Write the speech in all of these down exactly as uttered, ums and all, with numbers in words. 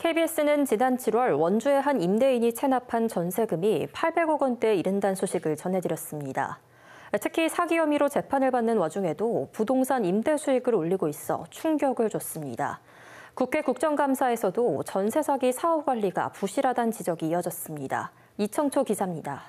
케이비에스는 지난 칠월 원주의 한 임대인이 체납한 전세금이 팔백억 원대에 이른다는 소식을 전해드렸습니다. 특히 사기 혐의로 재판을 받는 와중에도 부동산 임대 수익을 올리고 있어 충격을 줬습니다. 국회 국정감사에서도 전세 사기 사후 관리가 부실하다는 지적이 이어졌습니다. 이청초 기자입니다.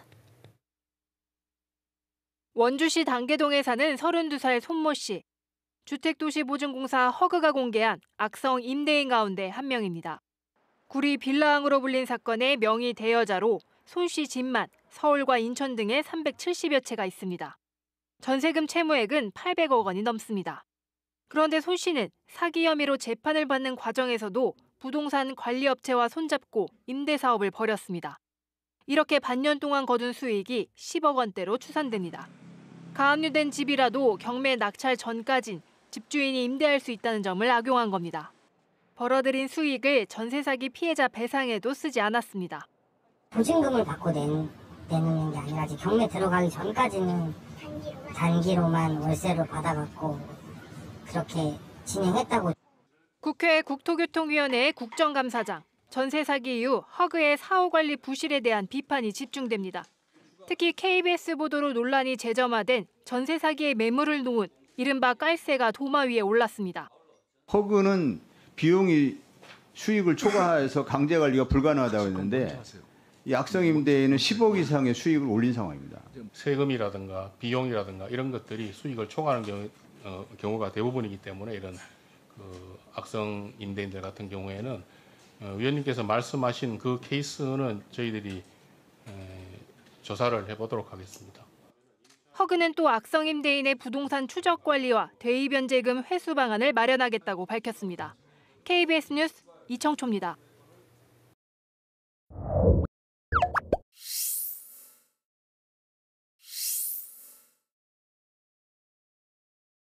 원주시 단계동에 사는 서른두 살 손모 씨. 주택도시보증공사 허그가 공개한 악성 임대인 가운데 한 명입니다. 구리 빌라왕으로 불린 사건의 명의 대여자로 손 씨 집만 서울과 인천 등에 삼백칠십여 채가 있습니다. 전세금 채무액은 팔백억 원이 넘습니다. 그런데 손 씨는 사기 혐의로 재판을 받는 과정에서도 부동산 관리업체와 손잡고 임대 사업을 벌였습니다. 이렇게 반년 동안 거둔 수익이 십억 원대로 추산됩니다. 가압류된 집이라도 경매 낙찰 전까진 집주인이 임대할 수 있다는 점을 악용한 겁니다. 벌어들인 수익을 전세 사기 피해자 배상에도 쓰지 않았습니다. 보증금을 받고 낸, 내는 게 아니라 경매 들어가기 전까지는 단기로만 월세로 받아갖고 그렇게 진행했다고. 국회 국토교통위원회 국정감사장. 전세 사기 이후 허그의 사후 관리 부실에 대한 비판이 집중됩니다. 특히 케이비에스 보도로 논란이 재점화된 전세 사기에 매물을 놓은 이른바 깔세가 도마 위에 올랐습니다. 허그는 비용이 수익을 초과해서 강제 관리가 불가능하다고 했는데 이 악성 임대인은 십억 이상의 수익을 올린 상황입니다. 세금이라든가 비용이라든가 이런 것들이 수익을 초과하는 경우, 어, 경우가 대부분이기 때문에 이런 그 악성 임대인들 같은 경우에는 어, 위원님께서 말씀하신 그 케이스는 저희들이 에, 조사를 해보도록 하겠습니다. 허그는 또 악성 임대인의 부동산 추적 관리와 대입연재금 회수 방안을 마련하겠다고 밝혔습니다. 케이비에스 뉴스 이청초입니다.